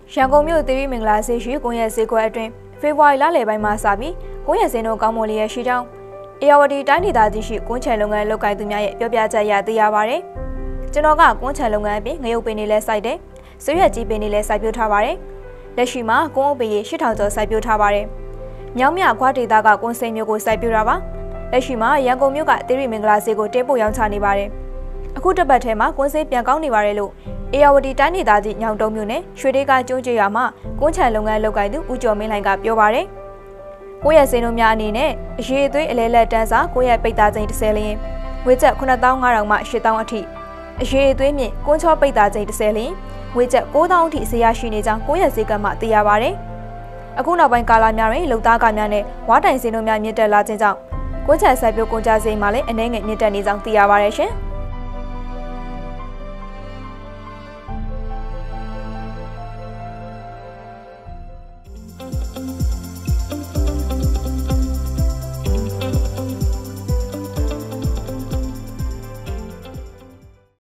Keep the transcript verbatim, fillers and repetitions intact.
ရန်ကုန်မြို့သီရိမင်္ဂလာဆေးရှိကွန်ရက်ဈေးကွက်အတွင်းဖေဖော်ဝါရီလလယ်ပိုင်းမှာစပြီးကွန်ရက်ဈေးနှုန်းကောင်းမွန်လျက်ရှိကြောင်းအေယာဝတီတိုင်းဒေသကြီးရှိကွန်ချယ်လုပ်ငန်းလုပ်ကိုင်သူများရဲ့ပြောပြချက်အရသိရပါဗျ။ကျွန်တော်ကကွန်ချယ်လုပ်ငန်းအပြင်ငရုတ်ပင်တွေလည်းစိုက်တယ်။ဆွေရက်ကြီးပင်တွေလည်းစိုက်ပျိုးထားပါတယ်။လက်ရှိမှာကွန်အုပ်ပင်ရေ၈ထောင်ကျော်စိုက်ပျိုးထားပါတယ်။မြောင်းမြခွားဒေသကကွန်စိန်မျိုးကိုစိုက်ပျိုးတာပါ။လက်ရှိမှာရန်ကုန်မြို့ကသီရိမင်္ဂလာဈေးကိုတင်ပို့ရောင်းချနေပါတယ်။အခုတစ်ပတ်ထဲမှာကွန်စိန်ပြန်ကောင်းနေပါတယ်လို့အေယာဝတီတိုင်းဒေသကြီးညောင်တုံးမြို့နယ်ရွှေဒေးကကျွန်းကျေးရွာမှာကွန်ချယ်လုပ်ငန်းလုပ်ကိုင်သူဦးကျော်မင်းလှိုင်ကပြောပါတယ်။ကိုယ့်ရဲ့စိန်တို့များအနေနဲ့အရေးအသွေးအလဲလက်တန်းစာကိုယ့်ရဲ့ပိတ်သားချိန်တစ်ဆယ်လင်းငွေကျပ်ခုနှစ်သောင်းငါးထောင်မှရှစ်သောင်းအထိအရေးအသွေးမြင့်ကွန်ချောပိတ်သားချိန်တစ်ဆယ်လင်းငွေကျပ်ကိုးသောင်းအထိဈေးရရှိနေကြောင်းကိုယ့်ရဲ့ဈေးကမှသိရပါတယ်။အခုနောက်ပိုင်းကာလများတွင်လုံသားကများနဲ့ဝါတိုင်စိန်တို့များမြင့်တက်လာခြင်းကြောင့်ကွန်ချယ်စိုက်ပျိုးကုန်ကြဈေးမှာလည်းအနည်းငယ်မြင့်တက်နေကြောင်းသိရပါတယ်ရှင်။